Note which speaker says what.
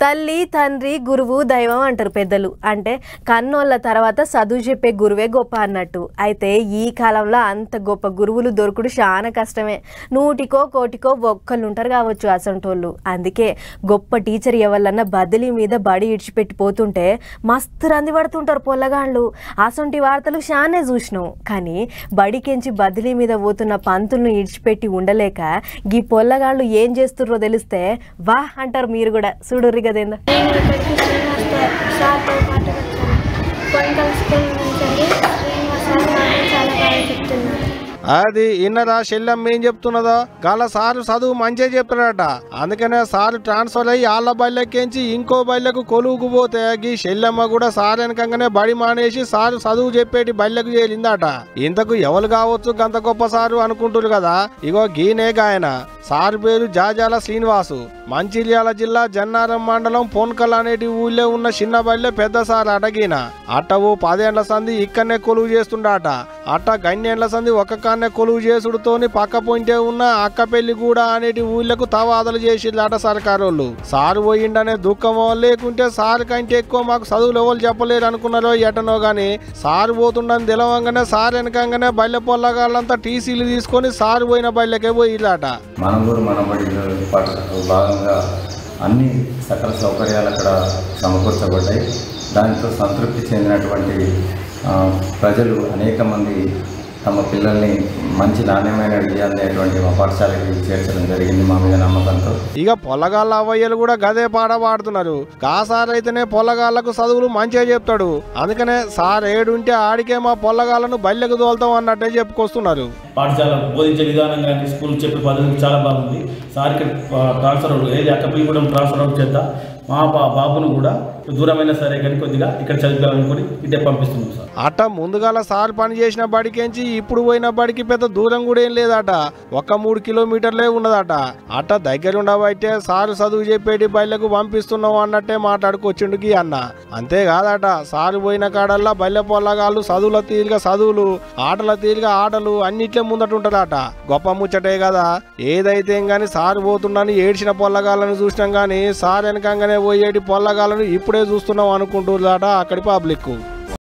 Speaker 1: తల్లి తండ్రి గురువు దైవం అంటారు పెద్దలు. అంటే కన్నోళ్ళ తర్వాత చదువు చెప్పే గురువే గొప్ప అన్నట్టు. అయితే ఈ కాలంలో అంత గొప్ప గురువులు దొరకడు చాలా కష్టమే. నూటికో కోటికో ఒక్కళ్ళు ఉంటారు కావచ్చు అసంటోళ్ళు. అందుకే గొప్ప టీచర్ ఎవరన్నా బదిలీ మీద బడి ఇడిచిపెట్టి పోతుంటే మస్తు రంది పడుతుంటారు పొల్లగాళ్ళు. అసంటి వార్తలు చానే చూసినాం. కానీ బడికెంచి బదిలీ మీద పోతున్న పంతులను ఇడిచిపెట్టి ఉండలేక గీ పొల్లగాళ్ళు ఏం చేస్తుర్రో తెలిస్తే వా అంటారు. మీరు కూడా చూడుర్రి కదేందో.
Speaker 2: అది ఇన్నరా శల్యం ఏం చెప్తున్నదో గల సారు చదువు మంచిగా చెప్తాడట. అందుకనే సారు ట్రాన్స్ఫర్ అయ్యి వాళ్ళ బళ్ళెక్కించి ఇంకో బళ్ళకు కొలువుకు పోతే గీ శల్యమ్మ కూడా సారు వెనకంగానే బడి మానేసి సారు చదువు చెప్పేటి బళ్ళకు చేరిందట. ఇంతకు ఎవరు కావచ్చు గంత గొప్ప సారు అనుకుంటారు కదా. ఇగో గీనే గాయన. సారు పేరు జాజాల శ్రీనివాసు. మంచిర్యాల జిల్లా జన్నారం మండలం పోన్కల్ అనేటి ఊళ్ళో ఉన్న చిన్న బల్లె పెద్ద సారు అటగిన. అట్టవు 10 ఏళ్ల సంది ఇక్కడనే కొలువు చేస్తుండట. అట్ట గన్నేళ్ల సంది ఒక్క కాన్నే కొలువు చేసుడుతోని పక్క పొంటే ఉన్న అక్కపెల్లి కూడా అనేటి ఊళ్ళకు తవాదలు చేసిళ్ళట సర్కారోళ్ళు. సారు పోయిండనే దుఃఖమో లేకుంటే సారు కంటే ఎక్కువ మాకు చదువులు ఎవరు చెప్పలేరు అనుకున్నారో ఎటనో గాని సారు పోతుండని తెలవంగానే సారు వెనకంగానే బల్లె పొల్లగాళ్ళంతా టీసీలు తీసుకొని సారు పోయిన బల్లెకే పోయిళ్ళట.
Speaker 3: భాగంగా అన్ని సకల సౌకర్యాలు అక్కడ సమకూర్చబడ్డాయి. దాంతో సంతృప్తి చెందినటువంటి ప్రజలు అనేక మంది తమ పిల్లల్ని మంచి నాణ్యమైన విద్యాలనేటువంటి మా పాఠశాలకి చేర్చడం జరిగింది మా మీద నమ్మకంతో.
Speaker 2: ఇక పొల్లగాళ్ళ అవ్వయ్యలు కూడా గదే పాట పాడుతున్నారు. కాసార్ అయితేనే పొల్లగాళ్లకు చదువులు మంచిగా చెప్తాడు. అందుకనే సార్ ఏడుంటే ఆడికే మా పొల్లగాళ్ళను బల్లెకు తోలుతాం అన్నట్టే చెప్పుకొస్తున్నారు.
Speaker 4: పాఠశాల బోధించే విధానం కానీ స్కూల్ చెప్పే పద్ధతి చాలా బాగుంది. సార్కి ట్రాన్స్ఫర్ ఏది అక్కపిల్లి కూడా ట్రాన్స్ఫర్ అవుట్ చేద్దాం. మా బాబును కూడా దూరమైనా సరే కానీ కొద్దిగా ఇక్కడ చదివించాలనుకుని ఇదే పంపిస్తున్నాం సార్.
Speaker 2: అట్ట ముందుగాల సార్ పని చేసిన బడికేంచి ఇప్పుడు పోయిన బడికి పెద్ద దూరం కూడా ఏం లేదట. 3 కిలోమీటర్లే ఉన్నదట. అట్ట దగ్గరుండబట్టే సారు చదువు చెప్పేటి బయలకు పంపిస్తున్నాం అన్నట్టే మాట్లాడుకొచ్చిండుకి అన్న. అంతేకాదట సారు పోయిన కాడల్లా బల్లె పొల్లగాళ్ళు చదువుల తీరుగా చదువులు, ఆటల తీరుగా ఆటలు అన్నిట్లే ముందటుంటారట. గొప్ప ముచ్చటే కదా. ఏదైతే గాని సారు పోతుండని ఏడ్చిన పొల్లగాళ్ళను చూసినాం గాని సార్ వెనకంగానే పోయేటి పొల్లగాళ్ళను ఇప్పుడే చూస్తున్నాం అనుకుంటున్నారట అక్కడి పబ్లిక్.